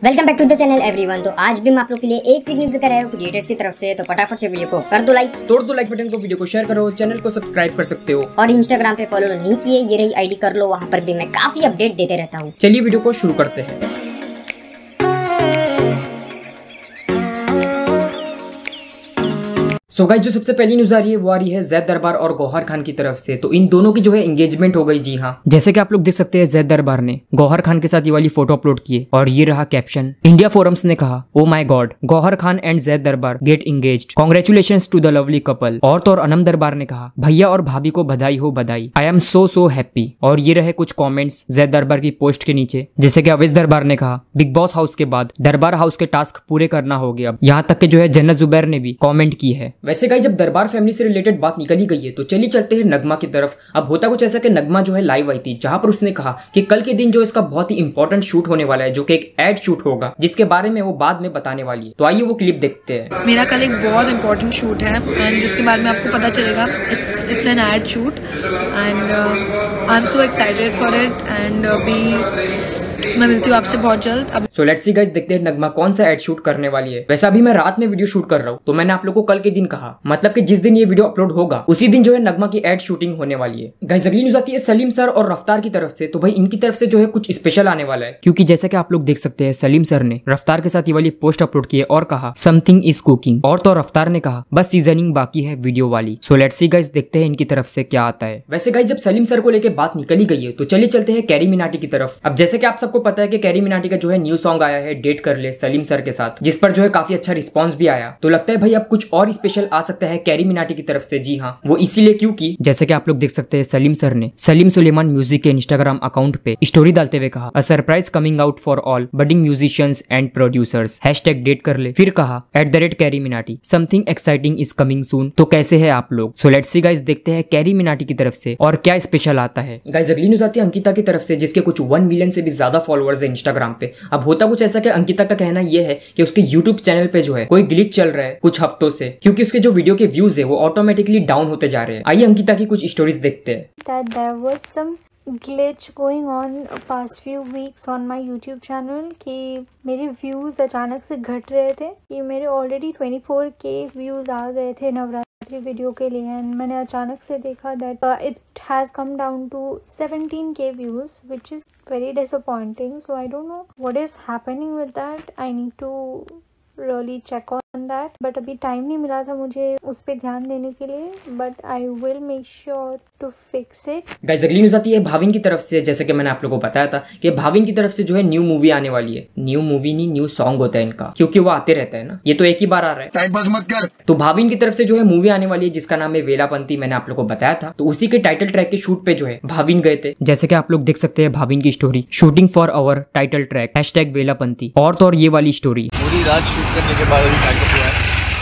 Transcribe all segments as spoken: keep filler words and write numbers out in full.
Welcome back to the channel everyone. तो आज भी मैं आप लोग के लिए एक सीख न्यूज़ लेकर आया हूं क्रिएटर्स की तरफ से। तो फटाफट से वीडियो को कर दो लाइक, तोड़ दो लाइक बटन को, वीडियो को शेयर करो, चैनल को सब्सक्राइब कर सकते हो और इंस्टाग्राम पे फॉलो नहीं किए ये रही आईडी कर लो, वहां पर भी मैं काफी अपडेट देते रहता हूँ। चलिए वीडियो को शुरू करते हैं। सो गाइस, जो सबसे पहली न्यूज आ रही है वो आ रही है जैद दरबार और गौहर खान की तरफ से। तो इन दोनों की जो है एंगेजमेंट हो गई। जी हाँ, जैसे कि आप लोग देख सकते हैं जैद दरबार ने गौहर खान के साथ ये वाली फोटो अपलोड की है और ये रहा कैप्शन। इंडिया फोरम्स ने कहा, oh my god, Gauhar Khan and Zaid Darbar get engaged, congratulations to the lovely couple. और तो और अनम दरबार ने कहा, भैया और भाभी को बधाई हो बधाई, आई एम सो सो हैप्पी। और ये रहे कुछ कॉमेंट्स जैद दरबार की पोस्ट के नीचे, जैसे कि अवैस दरबार ने कहा, बिग बॉस हाउस के बाद दरबार हाउस के टास्क पूरे करना हो गया। यहाँ तक के जो है जन्नत जुबैर ने भी कॉमेंट की है। वैसे गाइस, जब दरबार फैमिली से रिलेटेड बात निकल ही गई है तो चलिए चलते हैं नगमा की तरफ। अब होता कुछ ऐसा कि नगमा जो है लाइव आई थी, जहां पर उसने कहा कि कल के दिन जो इसका बहुत ही इंपॉर्टेंट शूट होने वाला है, जो कि एक एड शूट होगा, जिसके बारे में वो बाद में बताने वाली है। तो आइए वो क्लिप देखते हैं। मेरा कल एक बहुत इंपॉर्टेंट शूट है एंड जिसके बारे में आपको पता चलेगा। It's it's an ad shoot and I am so excited for it and अभी मैं मिलती हूँ आपसे बहुत जल्द। अब सो लेट्स सी गाइस, देखते हैं नगमा कौन सा एड शूट करने वाली है। वैसे अभी मैं रात में वीडियो शूट कर रहा हूँ, तो मैंने आप लोगों को कल के दिन कहा, मतलब कि जिस दिन ये वीडियो अपलोड होगा उसी दिन जो है नगमा की एड शूटिंग होने वाली है। गाइस, अगली न्यूज आती है सलीम सर और रफ्तार की तरफ से। तो भाई इनकी तरफ से जो है कुछ स्पेशल आने वाला है, क्योंकि जैसा कि आप लोग देख सकते हैं सलीम सर ने रफ्तार के साथ ये वाली पोस्ट अपलोड की है और कहा, समथिंग इज कुकिंग। और तो रफ्तार ने कहा, बस सीजनिंग बाकी है वीडियो वाली। सो लेट्स सी गाइस, देखते हैं इनकी तरफ से क्या आता है। वैसे गाइस, जब सलीम सर को लेकर बात निकल ही गई है तो चलिए चलते हैं कैरी मिनाटी की तरफ। अब जैसे कि आप सबको पता है कि कैरी मिनाटी का जो है न्यू सॉन्ग आया है, डेट कर ले, सलीम सर के साथ, जिस पर जो है काफी अच्छा रिस्पांस भी आया। तो लगता है भाई अब कुछ और स्पेशल आ सकता है कैरी मिनाटी की तरफ से। जी हाँ, वो इसीलिए क्योंकि जैसे कि आप लोग देख सकते हैं सलीम सर ने सलीम सुलेमान म्यूजिक के इंस्टाग्राम अकाउंट पे स्टोरी डालते हुए कहा, a surprise coming out for all budding musicians and producers, hashtag date कर ले। फिर कहा, at the rate Carry Minati, something exciting is coming soon. तो कैसे है आप लोग? सो लेट्स सी गाइस, देखते हैं कैरी मिनाटी की तरफ से और क्या स्पेशल आता है। गाइस, अगली न्यूज आती है अंकिता की तरफ से, जिसके कुछ वन मिलियन से भी ज्यादा फॉलोअर्स है इंस्टाग्राम पे। अब होता कुछ ऐसा कि अंकिता का कहना यह है कि उसके यूट्यूब चैनल पे जो है कोई ग्लिच चल रहा है कुछ हफ्तों से, क्योंकि उसके जो वीडियो के व्यूज है वो ऑटोमेटिकली डाउन होते जा रहे हैं। आइए अंकिता की कुछ स्टोरीज देखते हैं। That there was some glitch going on past few weeks on my YouTube channel कि मेरे व्यूज अचानक से घट रहे थे। कि मेरे ऑलरेडी चौबीस के व्यूज आ गए थे नवरात्रि वीडियो के लिए एंड मैंने अचानक से देखा that it has come down to seventeen K views, which is very disappointing. So I don't know what is happening with that. I need to really check on that, but अभी time नहीं मिला था मुझे उस पे ध्यान देने के लिए, but I will make sure to fix it. Guys, अगली न्यूज आती है भाविन की तरफ से। जैसे कि मैंने आप लोगों को बताया था कि भाविन की तरफ से जो है न्यू मूवी आने वाली है। न्यू मूवी नहीं, न्यू सॉन्ग होता है इनका, क्योंकि वो आते रहता है ना, ये तो एक ही बार आ रहा है, टाइम पास मत कर। तो भाविन की तरफ से जो है मूवी आने वाली है जिसका नाम है वेलापंती। मैंने आप लोगों को बताया था। तो उसी के टाइटल ट्रैक के शूट पे जो है भाविन गए थे। जैसे कि आप लोग देख सकते हैं भाविन की story, shooting for our title track, hashtag Velapanti. और तो और ये वाली स्टोरी पूरी रात शूट करने के बाद पैकअप हुआ है,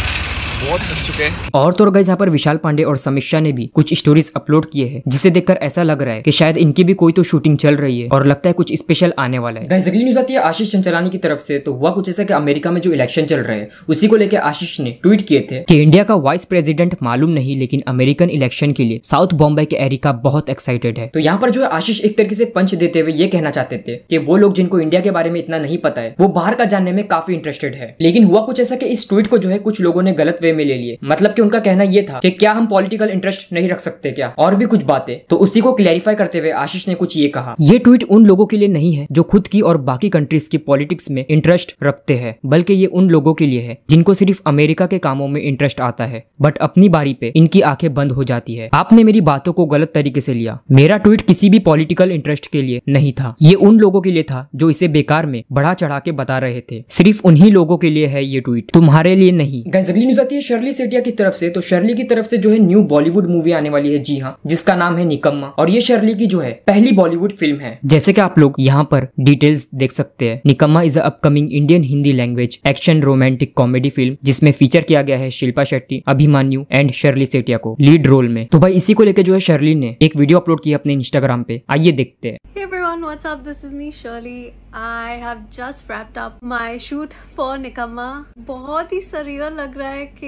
बहुत थक चुके हैं। और तो गाइस, यहाँ पर विशाल पांडे और समीक्षा ने भी कुछ स्टोरीज अपलोड किए हैं, जिसे देखकर ऐसा लग रहा है कि शायद इनकी भी कोई तो शूटिंग चल रही है और लगता है कुछ स्पेशल आने वाला है। गाइस, अगली न्यूज आती है आशीष चंचलानी की तरफ से। तो हुआ कुछ ऐसा कि अमेरिका में जो इलेक्शन चल रहे हैं उसी को लेकर आशीष ने ट्वीट किए थे कि इंडिया का वाइस प्रेसिडेंट मालूम नहीं, लेकिन अमेरिकन इलेक्शन के लिए साउथ बॉम्बे के एरिका बहुत एक्साइटेड है। तो यहाँ पर जो है आशीष एक तरीके से पंच देते हुए ये कहना चाहते थे कि वो लोग जिनको इंडिया के बारे में इतना नहीं पता है वो बाहर का जानने में काफी इंटरेस्टेड है। लेकिन हुआ कुछ ऐसा कि इस ट्वीट को जो है कुछ लोगों ने गलत वे में ले लिए, मतलब कि उनका कहना यह था कि क्या हम पॉलिटिकल इंटरेस्ट नहीं रख सकते क्या, और भी कुछ बातें। तो उसी को क्लैरिफाई करते हुए आशीष ने कुछ ये कहा, ये ट्वीट उन लोगों के लिए नहीं है जो खुद की और बाकी कंट्रीज की पॉलिटिक्स में इंटरेस्ट रखते हैं, बल्कि ये उन लोगों के लिए है जिनको सिर्फ अमेरिका के कामों में इंटरेस्ट आता है, बट अपनी बारी पे इनकी आंखें बंद हो जाती है। आपने मेरी बातों को गलत तरीके से लिया। मेरा ट्वीट किसी भी पॉलिटिकल इंटरेस्ट के लिए नहीं था, ये उन लोगों के लिए था जो इसे बेकार में बढ़ा चढ़ा के बता रहे थे। सिर्फ उन्हीं लोगों के लिए है ये ट्वीट, तुम्हारे लिए नहीं। गाइस, अगली न्यूज आती है शर्ली सेठिया की तरफ से। तो शर्ली की तरफ से जो है न्यू बॉलीवुड मूवी आने वाली है, जी हाँ, जिसका नाम है निकम्मा। और ये शर्ली की जो है पहली बॉलीवुड फिल्म है। जैसे कि आप लोग यहाँ पर डिटेल्स देख सकते हैं। Nikamma is a upcoming Indian Hindi language action romantic comedy film, जिसमें फीचर किया गया है शिल्पा शेट्टी, अभिमन्यु एंड शर्ली सेठिया को लीड रोल में। तो भाई इसी को लेकर जो है शर्ली ने एक वीडियो अपलोड किया अपने इंस्टाग्राम पे, आइए देखते हैं। Hey everyone, what's up? This is me Shirley. I have just wrapped up my shoot for निकम्मा। बहुत ही surreal लग रहा है कि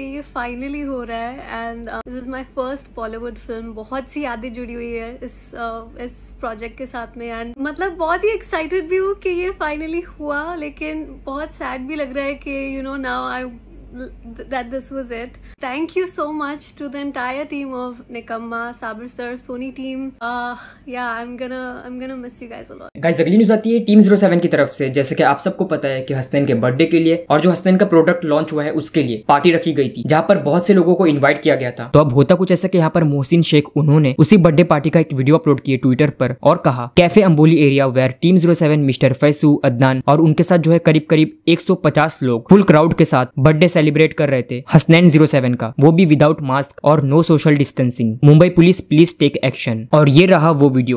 ये फाइनली हो रहा है and this is my first Bollywood film. बहुत सी यादें जुड़ी हुई है इस uh, इस प्रोजेक्ट के साथ में एंड मतलब बहुत ही एक्साइटेड भी हूँ कि ये फाइनली हुआ, लेकिन बहुत सैड भी लग रहा है कि you know now I that this was it. Thank you so much to the entire team of Nikamma, Sabir sir, Sony team. Uh, yeah, I'm gonna I'm gonna miss you guys a lot. Guys अगली news आती है team zero seven की तरफ से। जैसे कि आप सबको पता है कि हसनैन के बर्थडे के लिए और जो हसनैन का प्रोडक्ट लॉन्च हुआ है उसके लिए पार्टी रखी गई थी, जहाँ पर बहुत से लोगों को इन्वाइट किया गया था। तो अब होता कुछ ऐसा कि यहाँ पर मोहसिन शेख उन्होंने उसी बर्थडे पार्टी का एक वीडियो अपलोड किया ट्विटर पर और कहा cafe Amboli area where team zero seven mister Faisu, Adnan और उनके साथ जो है करीब करीब एक सौ पचास लोग फुल क्राउड के साथ बर्थडे सेलिब्रेट कर रहे थे हसनैन ज़ीरो सेवन का, वो भी विदाउट मास्क और no social distancing. Mumbai police please take action. और ये रहा वो वीडियो।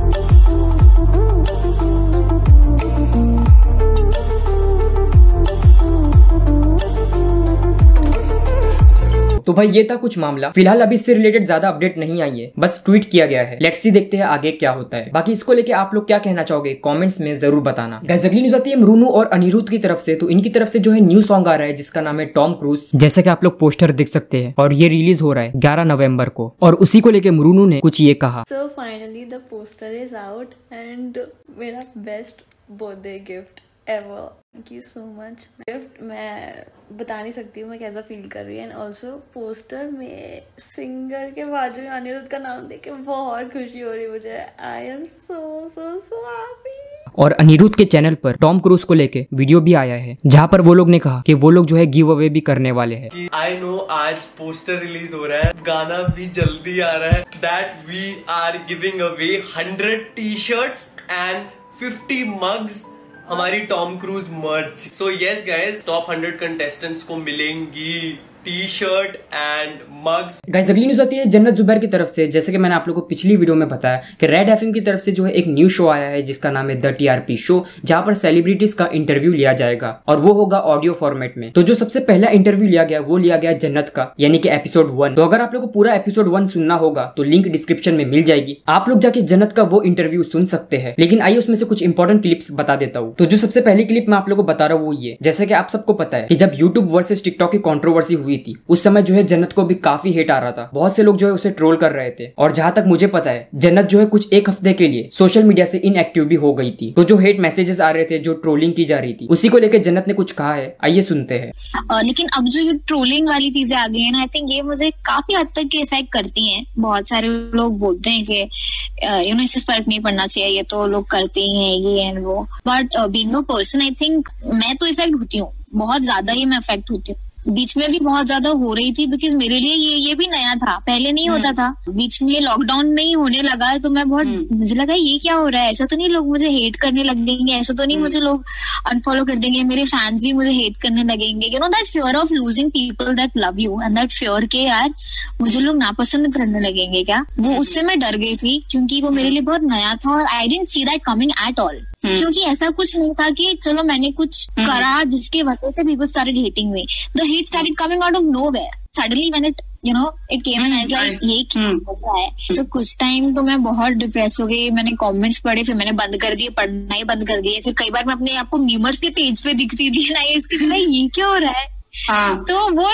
तो भाई ये था कुछ मामला। फिलहाल अभी इससे रिलेटेड ज्यादा अपडेट नहीं आई है, बस ट्वीट किया गया है। लेट्स सी, देखते हैं आगे क्या होता है। बाकी इसको लेके आप लोग क्या कहना चाहोगे कमेंट्स में जरूर बताना। गाइस अगली न्यूज आती है मरूनू और अनिरुद्ध की तरफ से। तो इनकी तरफ से जो है न्यू सॉन्ग आ रहा है जिसका नाम है टॉम क्रूज, जैसा कि आप लोग पोस्टर देख सकते हैं, और ये रिलीज हो रहा है ग्यारह नवंबर को। और उसी को लेके मरूनू ने कुछ ये कहा। So finally the poster is out and मेरा best birthday gift ever. Thank you so much. Gift मैं बता नहीं सकती हूँ मैं कैसा फील कर रही है। एंड ऑल्सो पोस्टर में सिंगर के बाजू में अनिरुद्ध का नाम देख के बहुत खुशी हो रही है मुझे। I am so so so happy. और अनिरुद्ध के चैनल पर टॉम क्रूज को लेके वीडियो भी आया है, जहाँ पर वो लोग ने कहा कि वो लोग जो है गिव अवे भी करने वाले हैं। आई नो आज पोस्टर रिलीज हो रहा है, गाना भी जल्दी आ रहा है, that we are giving away hundred T shirts and fifty mugs हमारी Tom Cruise merch. So yes guys, top hundred contestants को मिलेंगी T shirt and mugs. Guys अगली न्यूज आती है जन्नत जुबैर की तरफ से। जैसे कि मैंने आप लोगों को पिछली वीडियो में बताया कि रेड एफएम की तरफ से जो है एक न्यू शो आया है जिसका नाम है द टीआरपी शो, जहां पर सेलिब्रिटीज का इंटरव्यू लिया जाएगा और वो होगा ऑडियो फॉर्मेट में। तो जो सबसे पहला इंटरव्यू लिया गया वो लिया गया जन्नत का, यानी कि एपिसोड वन। तो अगर आप लोग को पूरा एपिसोड वन सुनना होगा तो लिंक डिस्क्रिप्शन में मिल जाएगी, आप लोग जाके जन्नत का वो इंटरव्यू सुन सकते हैं। लेकिन आइए उसमें से कुछ इंपॉर्टेंट क्लिप्स बता देता हूँ। तो जो सबसे पहली क्लिप मैं आप लोगों को बता रहा हूँ वो ये, जैसे कि आप सबको पता है कि जब यूट्यूब वर्सेस टिकटॉक की कंट्रोवर्सी हुई थी उस समय जो है जन्नत को भी काफी हेट आ रहा था, बहुत से लोग जो है उसे ट्रोल कर रहे थे। और जहां तक मुझे पता है जन्नत जो है कुछ एक हफ्ते के लिए सोशल मीडिया से इनएक्टिव भी हो गई थी। तो जो हेट मैसेजेस आ रहे थे, जो ट्रोलिंग की जा रही थी, उसी को लेकर जन्नत ने कुछ कहा है, आइए सुनते हैं। uh, लेकिन अब जो ये ट्रोलिंग वाली चीजें आ गई है ना, आई थिंक ये मुझे काफी हद तक इफेक्ट करती हैं। बहुत सारे लोग बोलते हैं कि यू नो इससे फर्क नहीं पड़ना चाहिए, ये तो लोग करते ही हैं ये एंड वो, but being a person I think मैं तो इफेक्ट होती हूँ, बहुत ज्यादा ही मैं इफेक्ट होती हूँ। बीच में भी बहुत ज्यादा हो रही थी बिकॉज मेरे लिए ये ये भी नया था, पहले नहीं होता था। बीच में लॉकडाउन में ही होने लगा तो मैं बहुत मुझे लगा ये क्या हो रहा है, ऐसा तो नहीं लोग मुझे हेट करने लगेंगे, ऐसा तो नहीं मुझे लोग अनफॉलो कर देंगे, मेरे फैंस भी मुझे हेट करने लगेंगे। You know that fear of losing people that love you and that fear के यार मुझे लोग नापसंद करने लगेंगे क्या, वो उससे मैं डर गई थी क्योंकि वो मेरे लिए बहुत नया था और I didn't see that coming at all. क्योंकि ऐसा कुछ नहीं था कि चलो मैंने कुछ करा जिसके वजह से people started hating me. The hate started coming out of nowhere. Suddenly when it you know it came and I was like ये क्या हो रहा है। तो कुछ टाइम तो मैं बहुत डिप्रेस हो गई, मैंने कमेंट्स पढ़े, फिर मैंने बंद कर दिए, पढ़ना ही बंद कर दिया। फिर कई बार मैं अपने आपको मीमर्स के पेज पे दिखती थी ना, इसके भाई ये क्या हो रहा है। हाँ। तो वो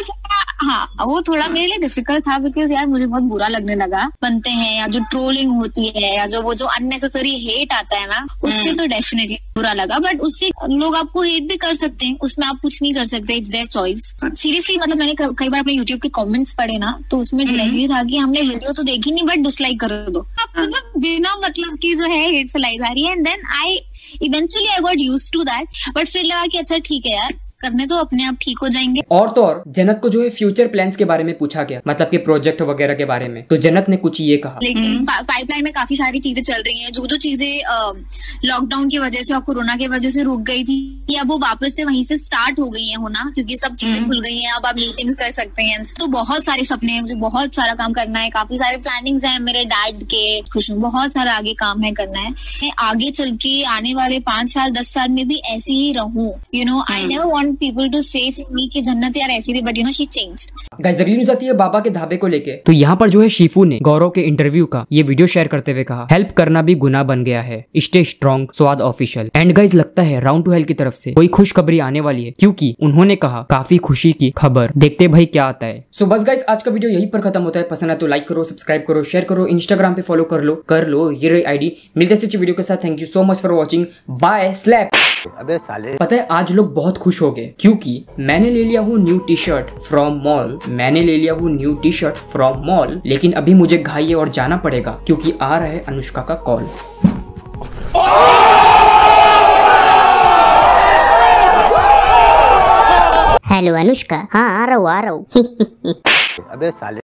हाँ वो थोड़ा मेरे लिए डिफिकल्ट था बिकॉज यार मुझे बहुत बुरा लगने लगा बनते हैं या जो ट्रोलिंग होती है या जो वो जो अननेसेसरी हेट आता है ना, उससे तो डेफिनेटली बुरा लगा। बट उससे लोग आपको हेट भी कर सकते हैं, उसमें आप कुछ नहीं कर सकते, इट्स देयर चॉइस। सीरियसली मतलब मैंने कई बार अपने यूट्यूब के कमेंट्स पढ़े ना, तो उसमें डायरेक्टली था कि हमने वीडियो तो देखी नहीं बट डिसलाइक कर दो, मतलब बिना मतलब की जो है हेट फैलाई जा रही है। And then I eventually I got used to that, but फिर लगा कि अच्छा ठीक है यार करने तो अपने आप ठीक हो जाएंगे। और तो और जन्नत को जो है फ्यूचर प्लान्स के बारे में पूछा गया, मतलब कि प्रोजेक्ट वगैरह के बारे में, तो जन्नत ने कुछ ये कहा। लेकिन पाइपलाइन में काफी सारी चीजें चल रही हैं, जो जो चीजें लॉकडाउन की वजह से और कोरोना की वजह से रुक गई थी या वो वापस से वहीं से स्टार्ट हो गई है होना, क्योंकि सब चीजें खुल गई हैं, अब आप मीटिंग्स कर सकते हैं। तो बहुत सारे सपने हैं, मुझे बहुत सारा काम करना है, काफी सारे प्लानिंग्स हैं मेरे डैड के, खुश हूँ, बहुत सारा आगे काम है करना है। मैं आगे चल के आने वाले पांच साल दस साल में भी ऐसे ही रहूं, you know I never want want people to say for me कि जन्नत यार ऐसी थी, but you know she changed. Guys अगली न्यूज़ आती है बाबा के ढाबे को लेके। तो यहाँ पर जो है शीफू ने गौरव के इंटरव्यू का ये वीडियो शेयर करते हुए कहा, हेल्प करना भी गुनाह बन गया है, स्टे स्ट्रॉन्ग स्वाद ऑफिशियल। एंड गाइस लगता है राउंड टू हेल की तरफ से कोई खुशखबरी आने वाली है, क्योंकि उन्होंने कहा काफी खुशी की खबर। देखते भाई क्या आता है। सो बस गाइस आज का वीडियो यहीं पर खत्म होता है। पसंद है तो लाइक करो, सब्सक्राइब करो, शेयर करो, इंस्टाग्राम पे फॉलो कर लो कर लो ये रही आईडी। मिलते हैं वीडियो के साथ। Thank you so much for watching. Bye slap. अबे साले पता है आज लोग बहुत खुश हो गए क्योंकि मैंने ले लिया हूँ new T shirt from mall. मैंने ले लिया हूँ new T shirt from mall, लेकिन अभी मुझे घाई है और जाना पड़ेगा क्योंकि आ रहा है अनुष्का का कॉल। हेलो अनुष्का, हाँ आ रहा हूँ आ रहा हूँ। अबे साले।